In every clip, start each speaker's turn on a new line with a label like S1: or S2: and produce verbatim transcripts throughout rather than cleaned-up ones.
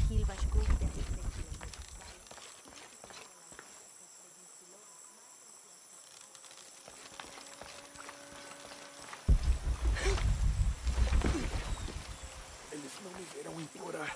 S1: Eles não me verão implorar.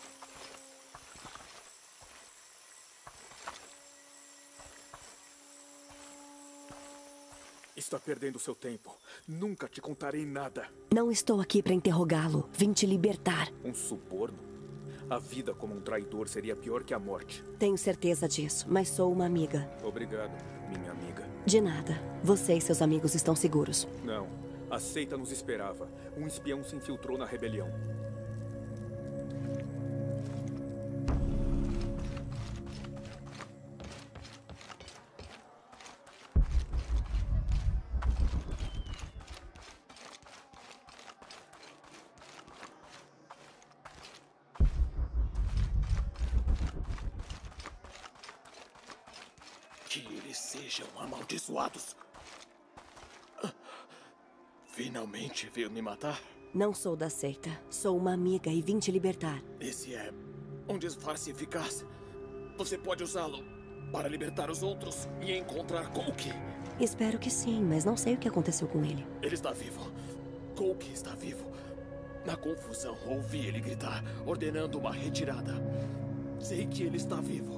S1: Está perdendo seu tempo. Nunca te contarei nada.
S2: Não estou aqui para interrogá-lo. Vim te libertar.
S1: Um suborno? A vida como um traidor seria pior que a morte.
S2: Tenho certeza disso, mas sou uma amiga.
S1: Obrigado, minha amiga.
S2: De nada. Você e seus amigos estão seguros.
S1: Não. A seita nos esperava. Um espião se infiltrou na rebelião.
S3: Que eles sejam amaldiçoados. Finalmente veio me matar?
S2: Não sou da seita. Sou uma amiga e vim te libertar.
S3: Esse é um disfarce eficaz. Você pode usá-lo para libertar os outros e encontrar Coke.
S2: Espero que sim, mas não sei o que aconteceu com ele.
S3: Ele está vivo. Coke está vivo. Na confusão, ouvi ele gritar, ordenando uma retirada. Sei que ele está vivo.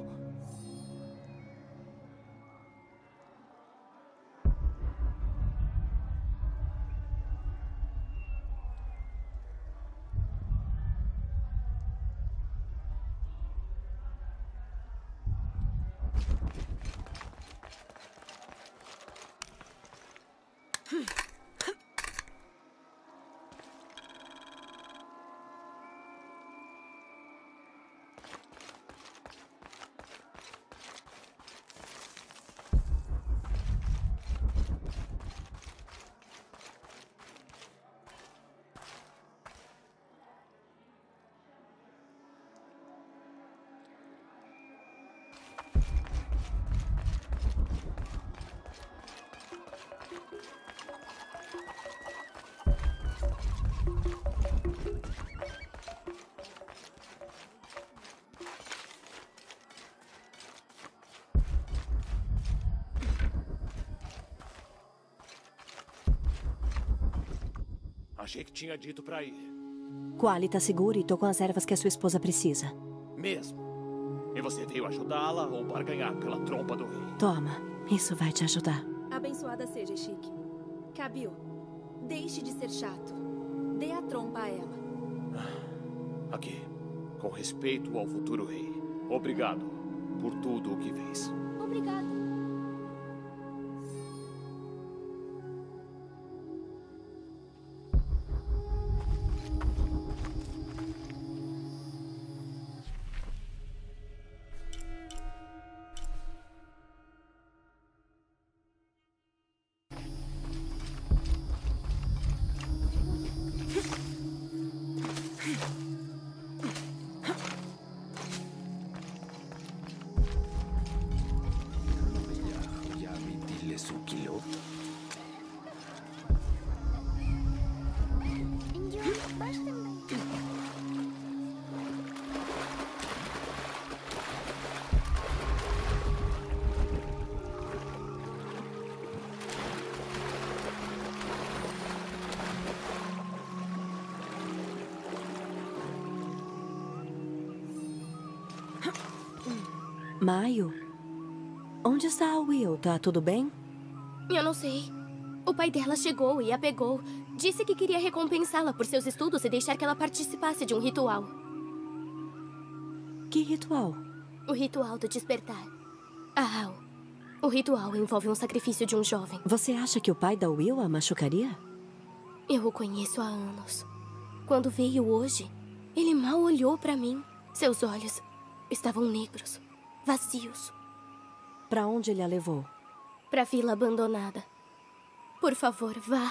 S3: Achei que tinha dito pra ir.
S2: Quali tá seguro e tô com as ervas que a sua esposa precisa.
S3: Mesmo? E você veio ajudá-la ou barganhar pela trompa do rei?
S2: Toma, isso vai te ajudar.
S4: Abençoada seja, Chique. Kabil, deixe de ser chato. Dê a trompa a ela.
S3: Aqui, com respeito ao futuro rei. Obrigado por tudo o que fez.
S4: Obrigada.
S2: Maio? Onde está a Will? Tá tudo bem?
S5: Eu não sei. O pai dela chegou e a pegou. Disse que queria recompensá-la por seus estudos e deixar que ela participasse de um ritual.
S2: Que ritual?
S5: O ritual do despertar. Ah, o ritual envolve um sacrifício de um jovem.
S2: Você acha que o pai da Will a machucaria?
S5: Eu o conheço há anos. Quando veio hoje, ele mal olhou pra mim. Seus olhos estavam negros, vazios.
S2: Pra onde ele a levou?
S5: Pra vila abandonada. Por favor, vá.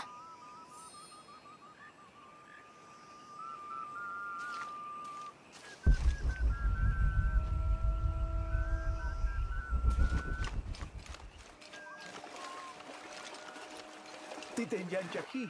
S6: Tem gente aqui?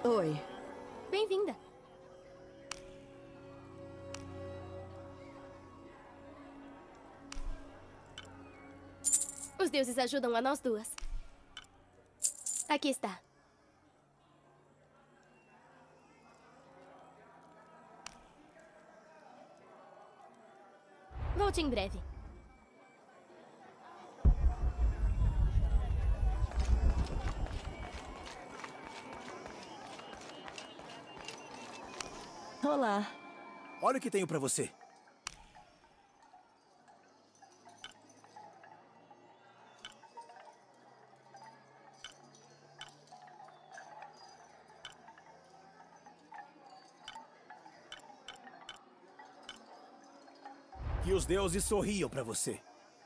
S2: Oi.
S5: Bem-vinda. Os deuses ajudam a nós duas. Aqui está. Volte em breve.
S2: Olá.
S7: Olha o que tenho pra você. Que os deuses sorriam pra você.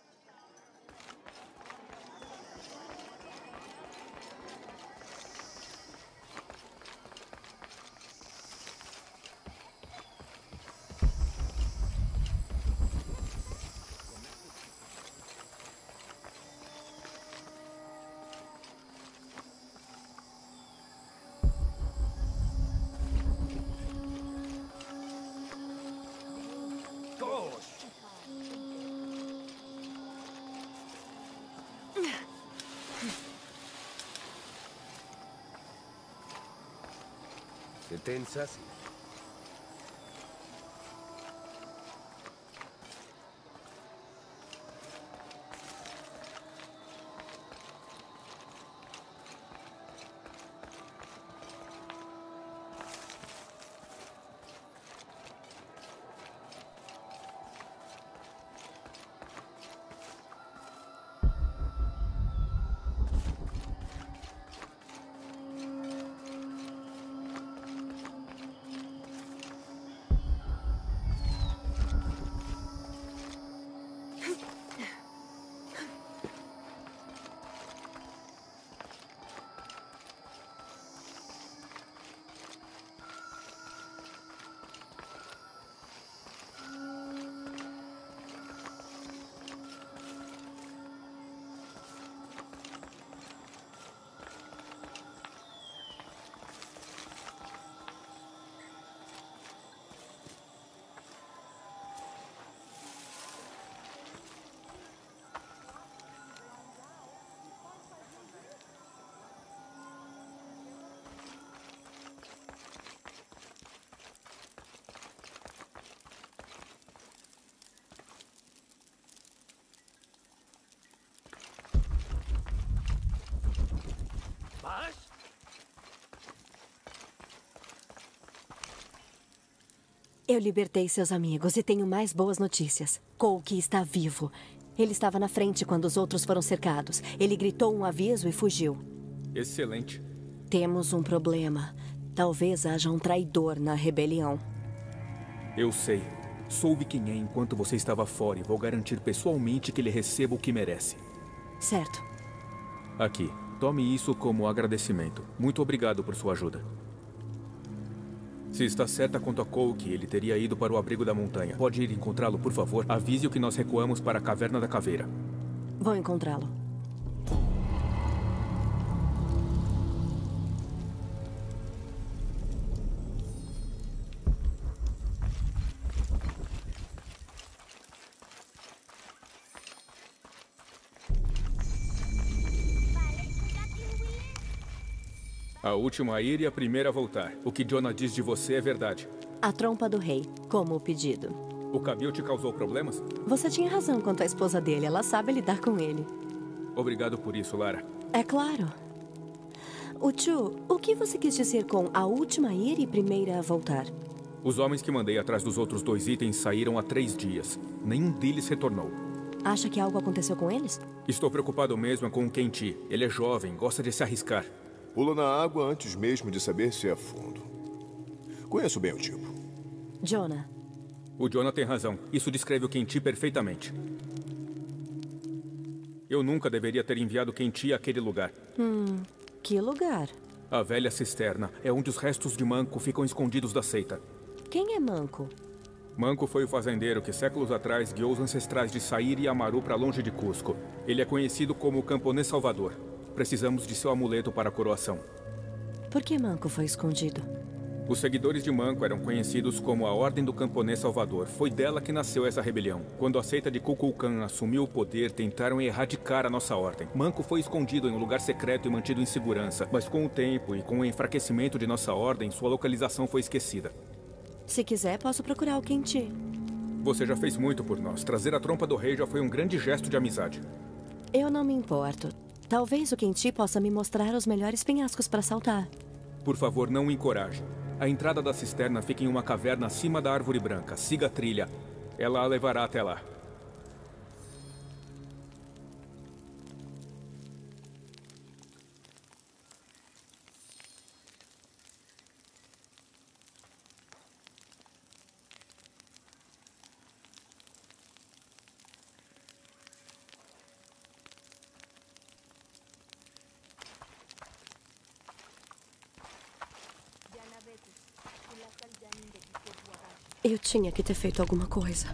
S8: ¿Te tensas?
S3: Mas...
S2: Eu libertei seus amigos e tenho mais boas notícias. Coulky está vivo. Ele estava na frente quando os outros foram cercados. Ele gritou um aviso e fugiu.
S1: Excelente.
S2: Temos um problema. Talvez haja um traidor na rebelião.
S1: Eu sei. Soube quem é enquanto você estava fora e vou garantir pessoalmente que ele receba o que merece.
S2: Certo.
S1: Aqui. Tome isso como agradecimento. Muito obrigado por sua ajuda. Se está certa quanto a Coulky, ele teria ido para o abrigo da montanha. Pode ir encontrá-lo, por favor? Avise-o que nós recuamos para a Caverna da Caveira.
S2: Vou encontrá-lo.
S1: A última a ir e a primeira a voltar. O que Jonah diz de você é verdade.
S2: A trompa do rei, como o pedido.
S1: O Kabil te causou problemas?
S2: Você tinha razão quanto à esposa dele. Ela sabe lidar com ele.
S1: Obrigado por isso, Lara.
S2: É claro. O Chu, o que você quis dizer com a última a ir e primeira a voltar?
S1: Os homens que mandei atrás dos outros dois itens saíram há três dias. Nenhum deles retornou.
S2: Acha que algo aconteceu com eles?
S1: Estou preocupado mesmo com o Kenty. Ele é jovem, gosta de se arriscar.
S9: Pula na água antes mesmo de saber se é fundo. Conheço bem o tipo.
S2: Jonah.
S1: O Jonah tem razão. Isso descreve o Kenty perfeitamente. Eu nunca deveria ter enviado Kenty àquele lugar.
S2: Hum, que lugar?
S1: A velha cisterna é onde os restos de Manco ficam escondidos da seita.
S2: Quem é Manco?
S1: Manco foi o fazendeiro que séculos atrás guiou os ancestrais de Sair e Amaru para longe de Cusco. Ele é conhecido como o camponês salvador. Precisamos de seu amuleto para a coroação.
S2: Por que Manco foi escondido?
S1: Os seguidores de Manco eram conhecidos como a Ordem do Camponês Salvador. Foi dela que nasceu essa rebelião. Quando a seita de Kukulkan assumiu o poder, tentaram erradicar a nossa ordem. Manco foi escondido em um lugar secreto e mantido em segurança. Mas com o tempo e com o enfraquecimento de nossa ordem, sua localização foi esquecida.
S2: Se quiser, posso procurar o Quenti.
S1: Você já fez muito por nós. Trazer a trompa do rei já foi um grande gesto de amizade.
S2: Eu não me importo. Talvez o Quenti possa me mostrar os melhores penhascos para saltar.
S1: Por favor, não o encoraje. A entrada da cisterna fica em uma caverna acima da árvore branca. Siga a trilha. Ela a levará até lá.
S2: Eu tinha que ter feito alguma coisa.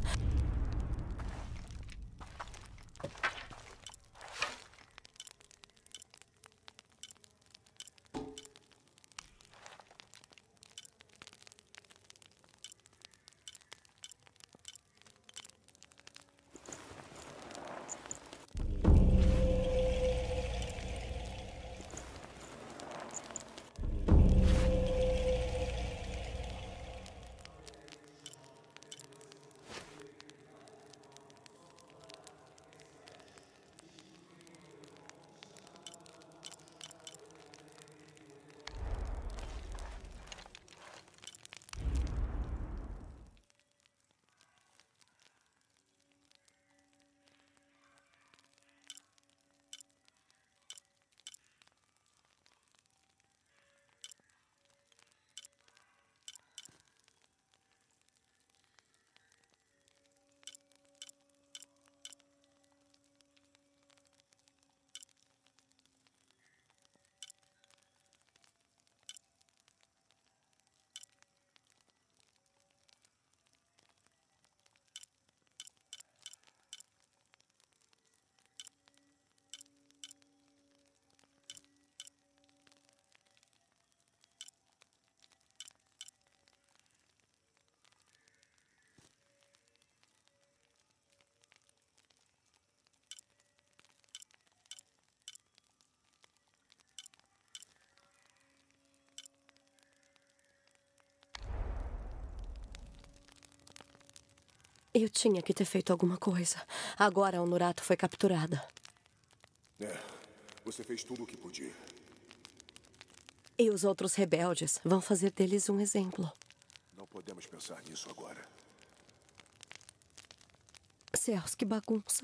S2: Eu tinha que ter feito alguma coisa. Agora a Honorato foi capturada.
S9: É, você fez tudo o que podia.
S2: E os outros rebeldes vão fazer deles um exemplo.
S9: Não podemos pensar nisso agora.
S2: Céus, que bagunça.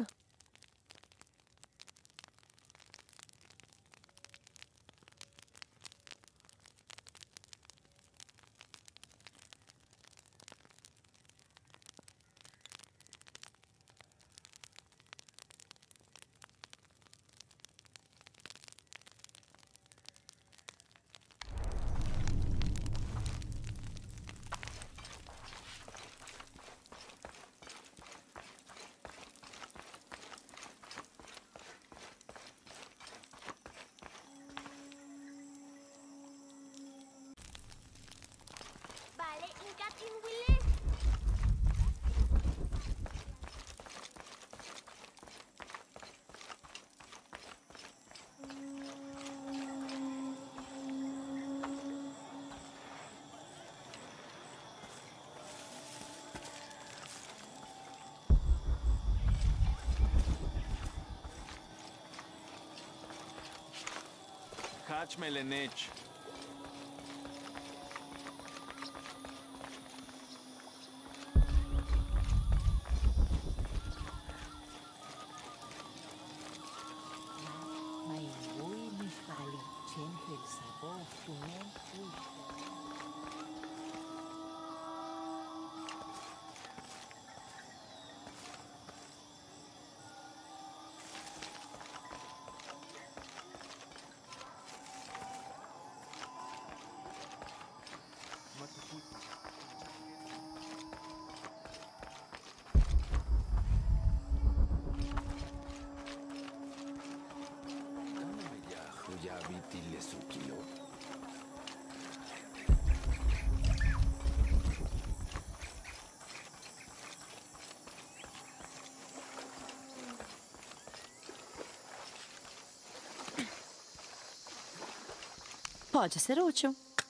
S8: Kaçma Leneç.
S2: Pode ser útil.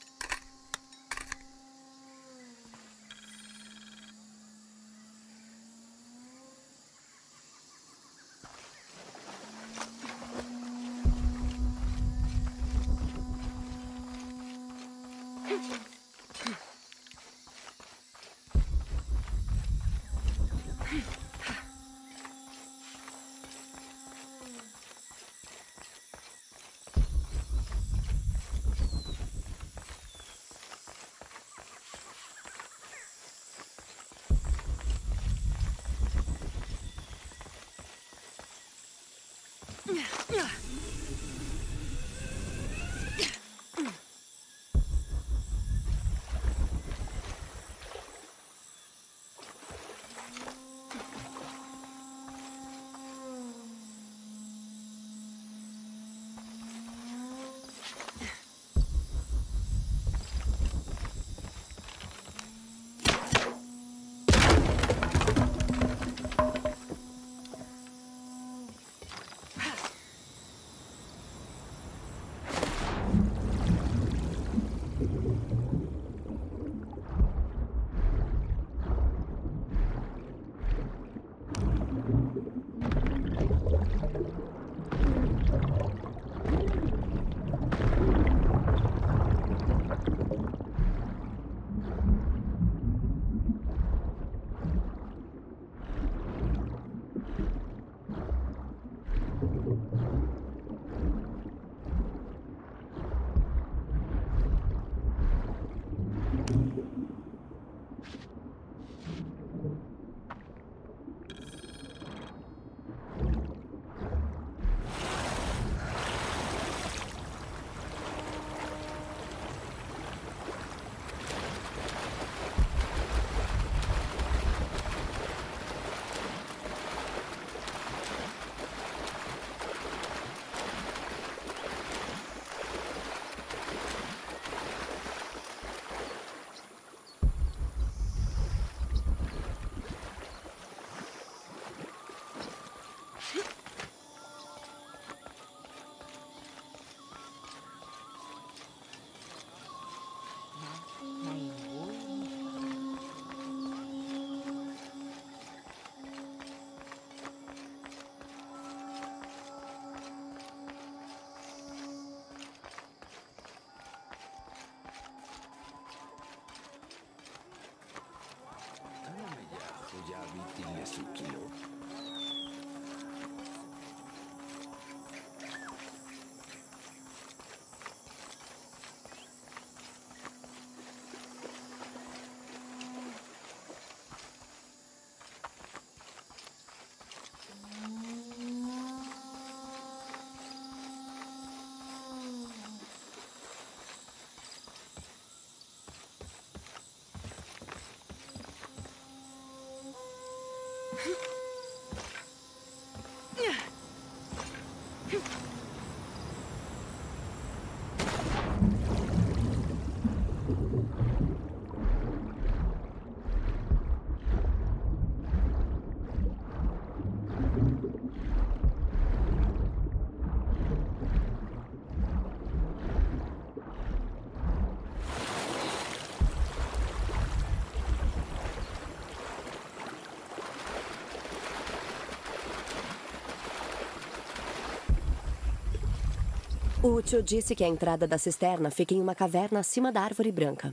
S2: O tio disse que a entrada da cisterna fica em uma caverna acima da árvore branca.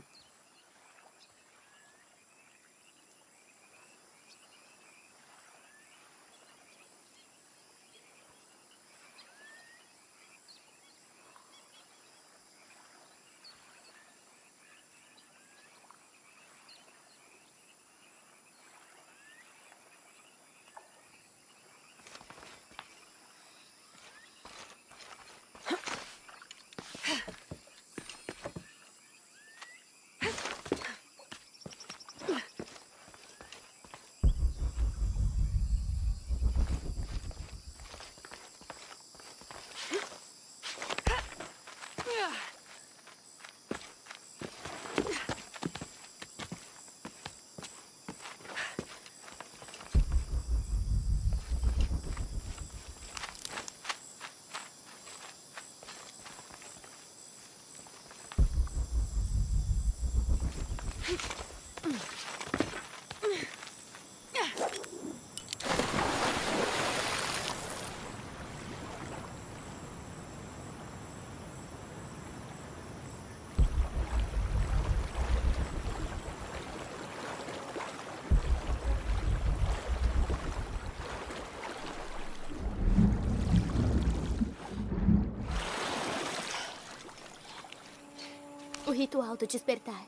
S5: O ritual do despertar.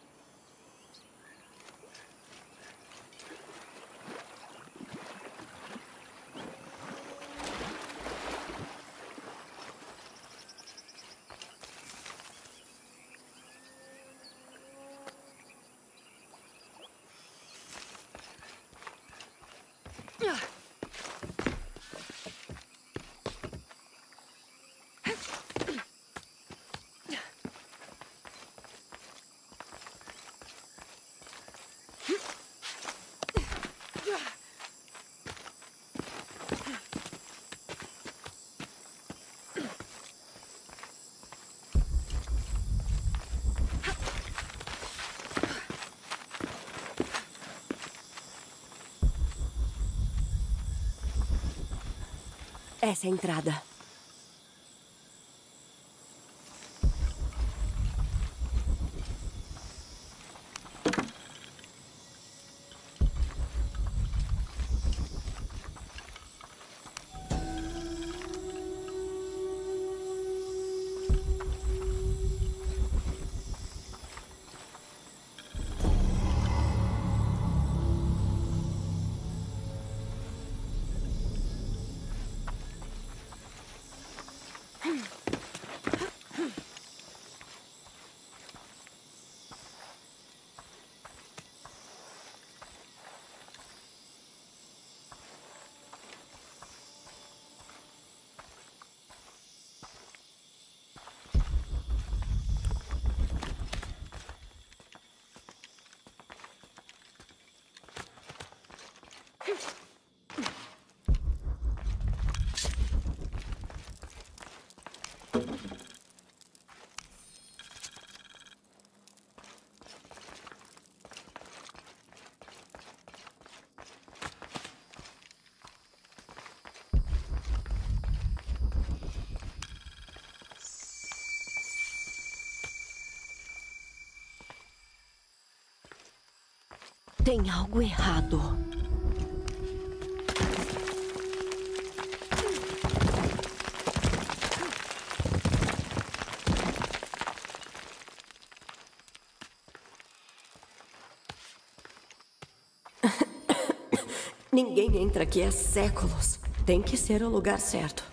S2: Essa é a entrada. Tem algo errado. Ninguém entra aqui há séculos. Tem que ser o lugar certo.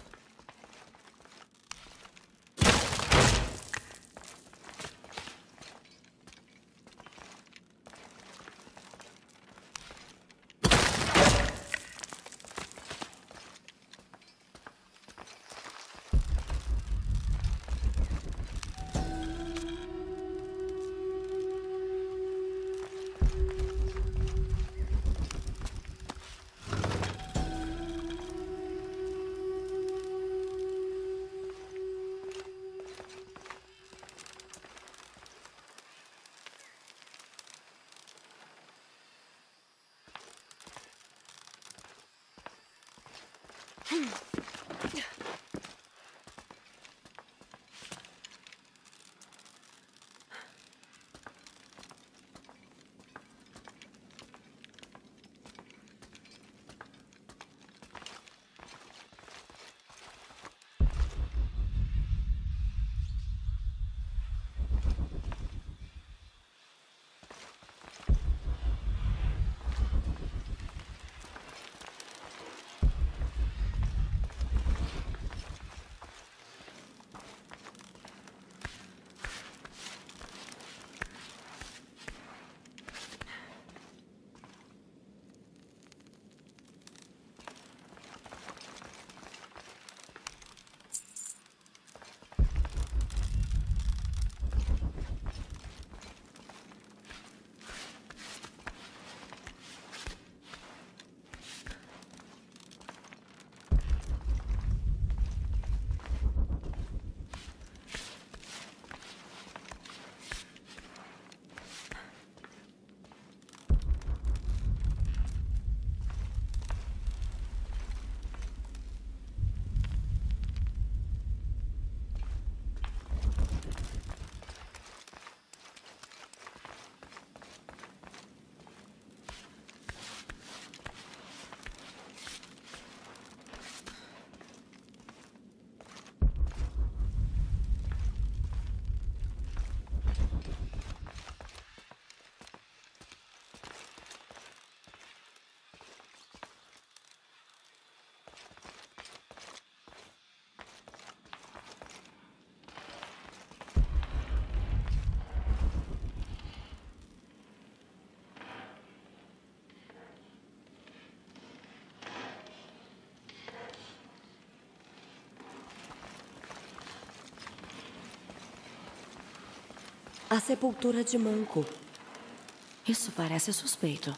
S2: A sepultura de Manco. Isso parece suspeito.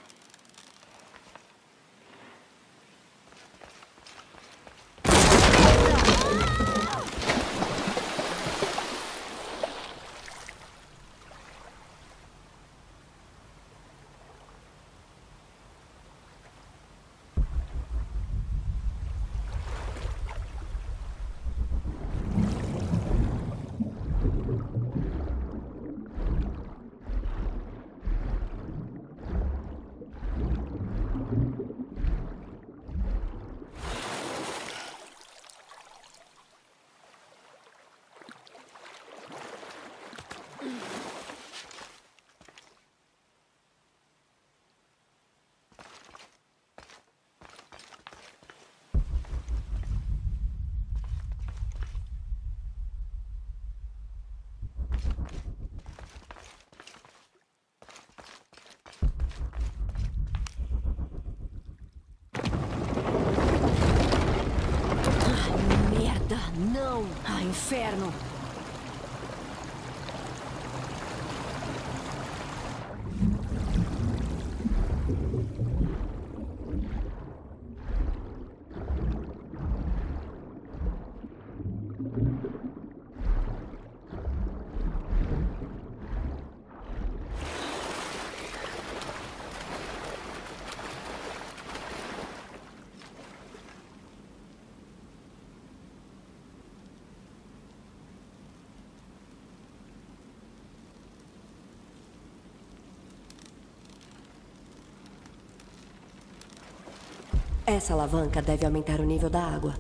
S2: Não! Ah, inferno! Essa alavanca deve aumentar o nível da água.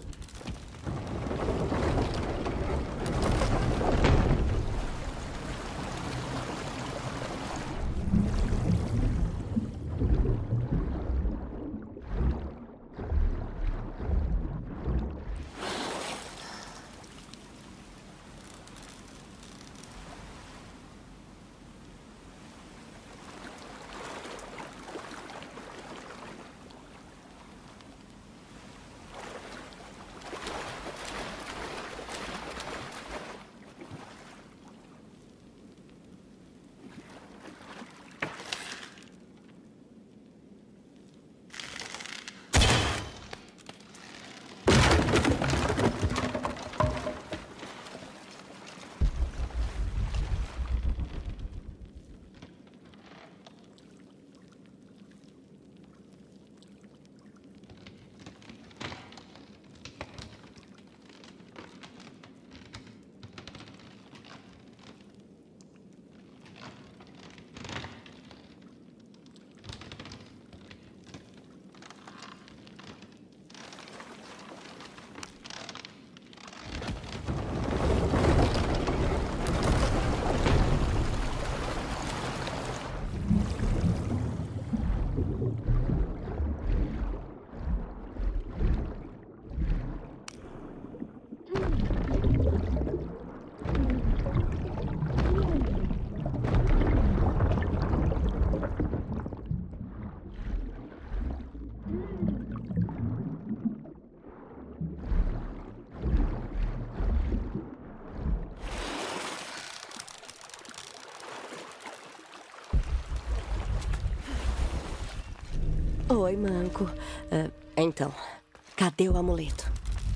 S2: Oi, Manco. Uh, então, cadê o amuleto?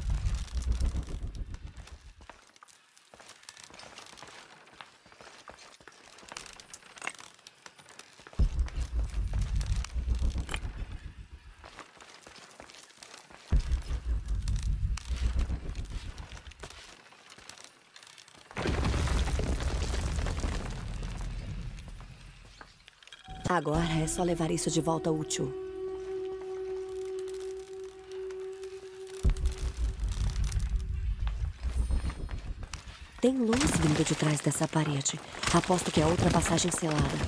S2: Agora é só levar isso de volta ao Uchu. Tem luz vindo de trás dessa parede. Aposto que é outra passagem selada.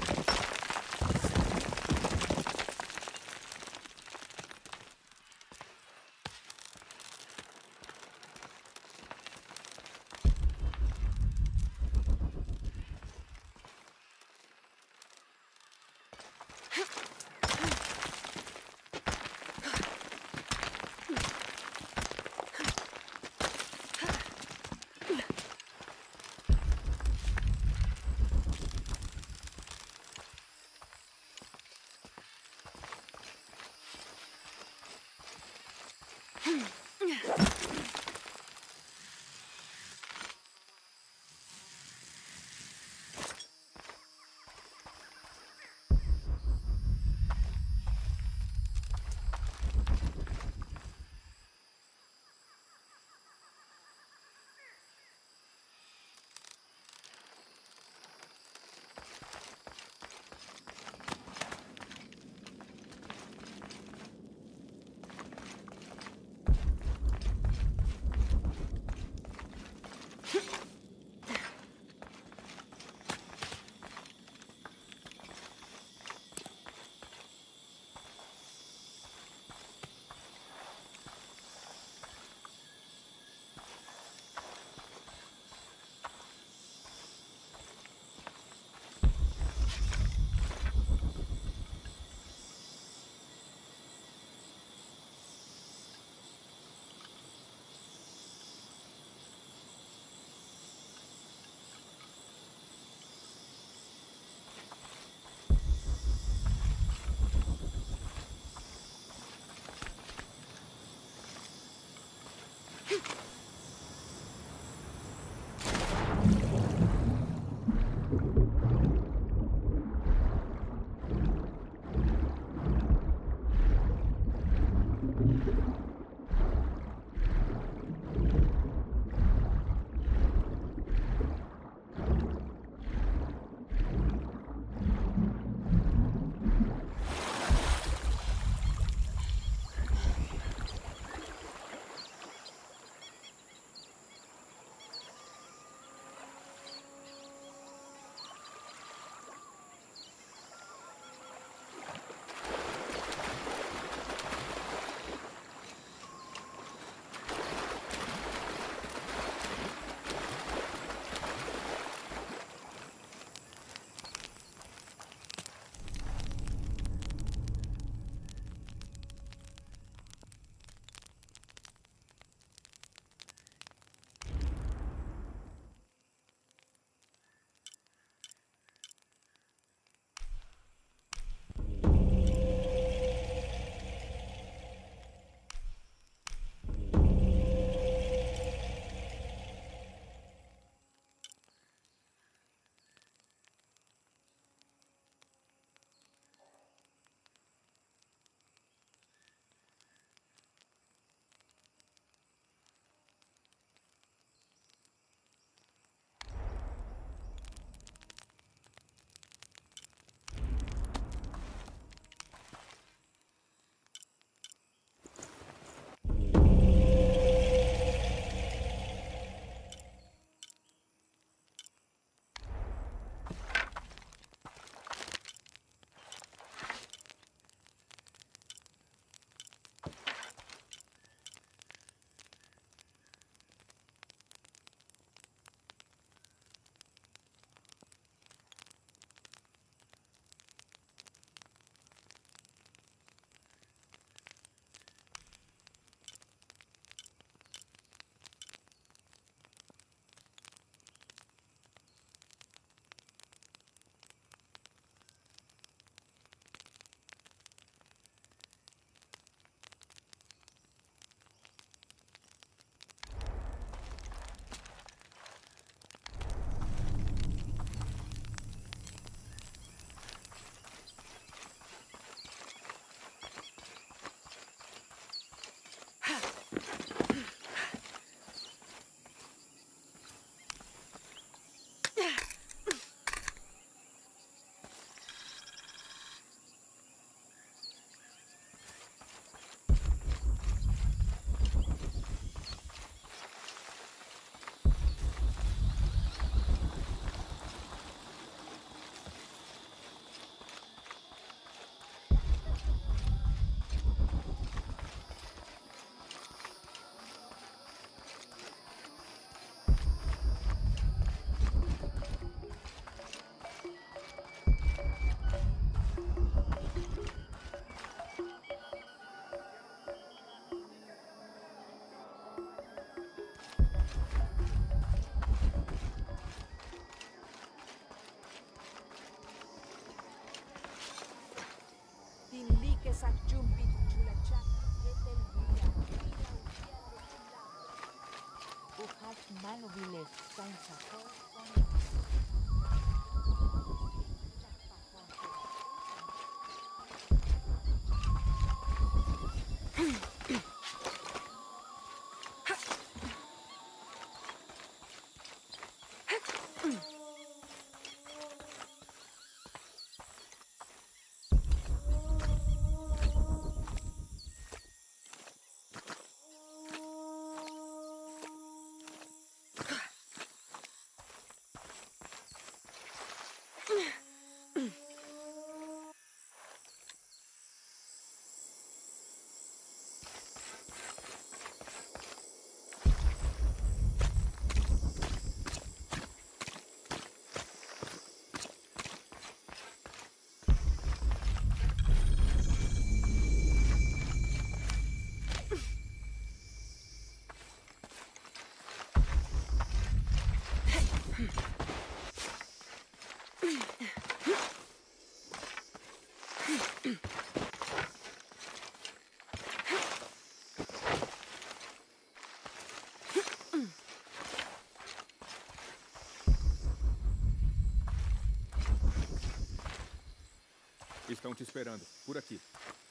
S1: Estão te esperando. Por aqui.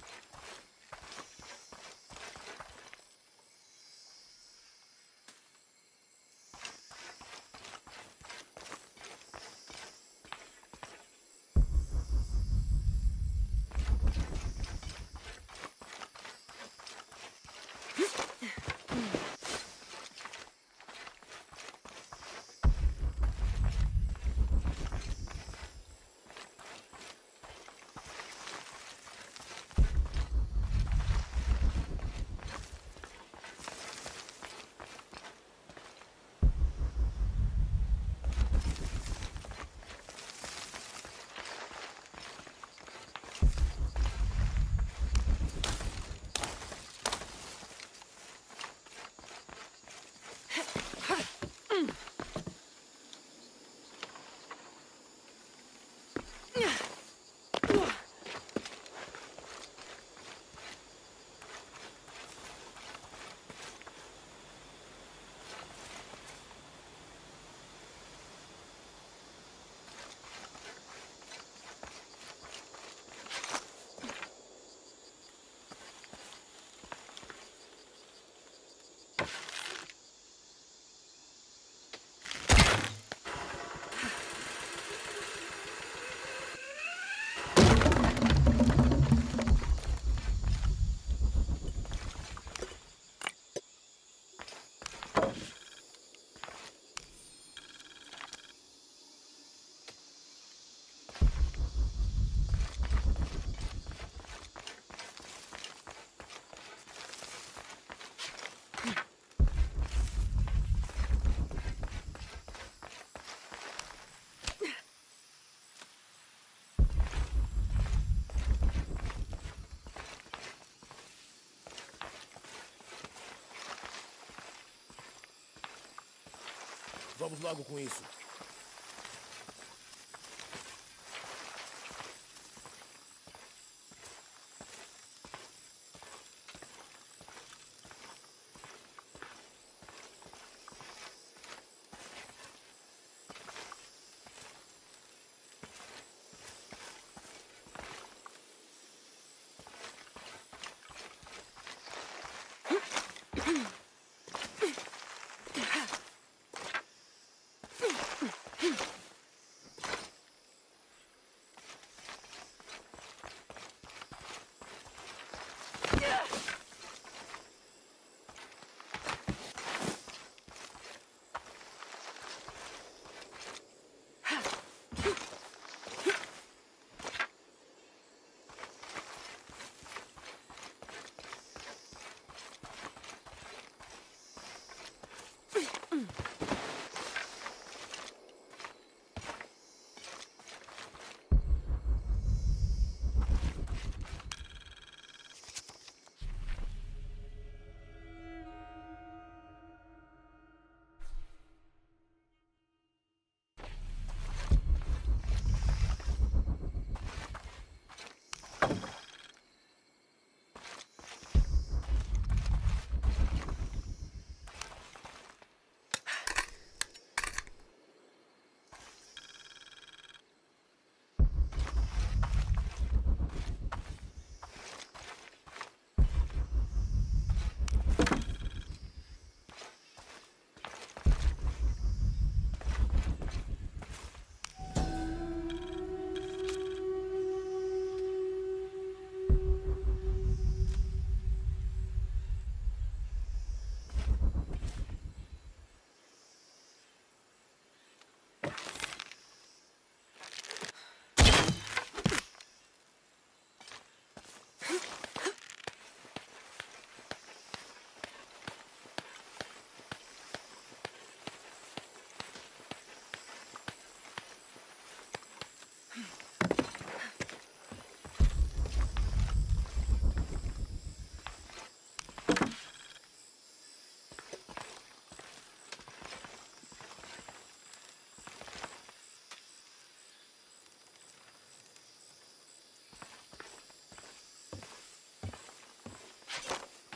S7: Vamos logo com isso.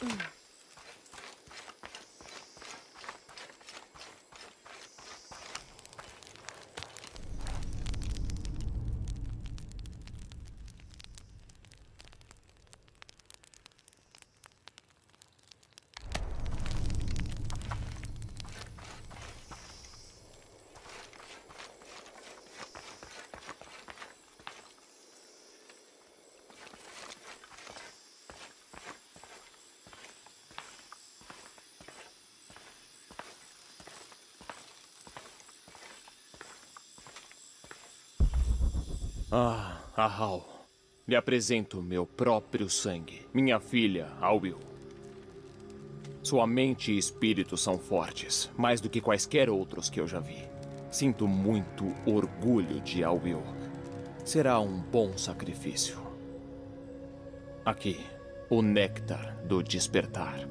S3: Ah, Ahau. Lhe apresento meu próprio sangue. Minha filha, Awil. Sua mente e espírito são fortes, mais do que quaisquer outros que eu já vi. Sinto muito orgulho de Awil. Será um bom sacrifício. Aqui, o néctar do despertar.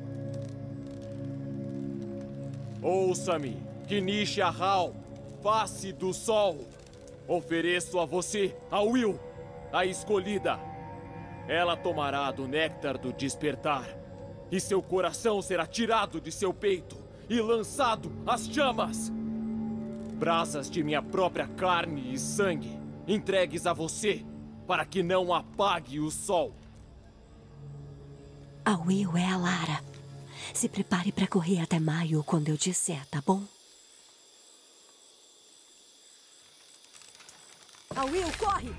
S3: Ouça-me, Kinish Ahau, face do sol. Ofereço a você, Awil, a escolhida. Ela tomará do néctar do despertar, e seu coração será tirado de seu peito e lançado às chamas. Brasas de minha própria carne e sangue, entregues a você, para que não apague o sol.
S2: Awil é a Lara. Se prepare para correr até maio quando eu disser, tá bom? Awil, corre!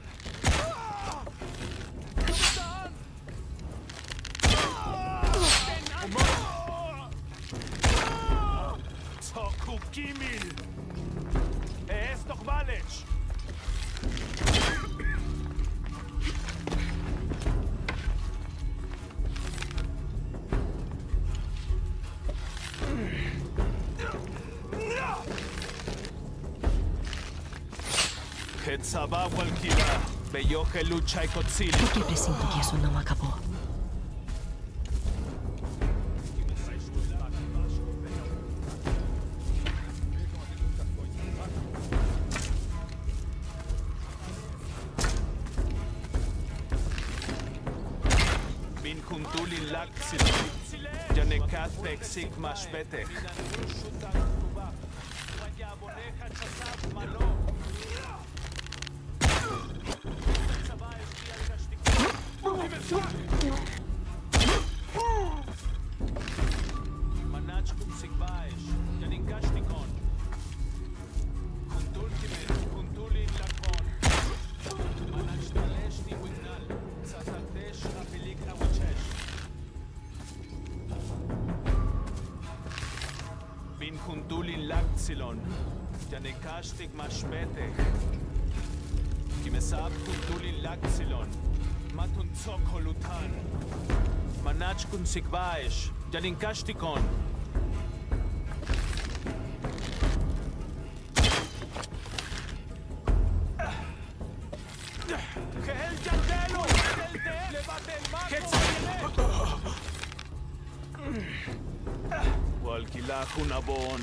S6: Toku Gimil! Es doch Malech!
S2: Por que presinto que isso não acabou?
S8: Janekashtik mashpetek. Kimesab kuntuli laxilon. Matun tsokolutan. Manach kun sikbaesh. Janinkashtikon. Kehel jandelo. Levate el mago. Walkilach unabon.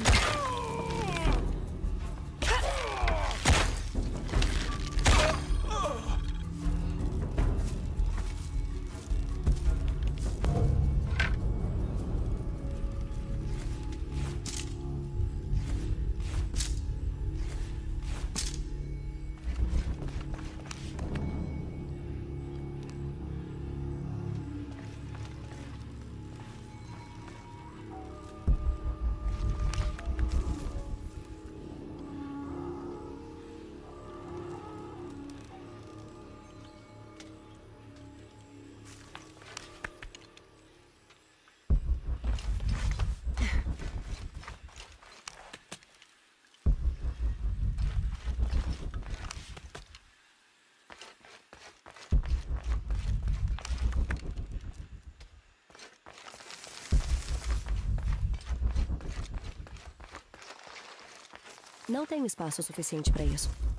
S2: Não tenho espaço suficiente para isso.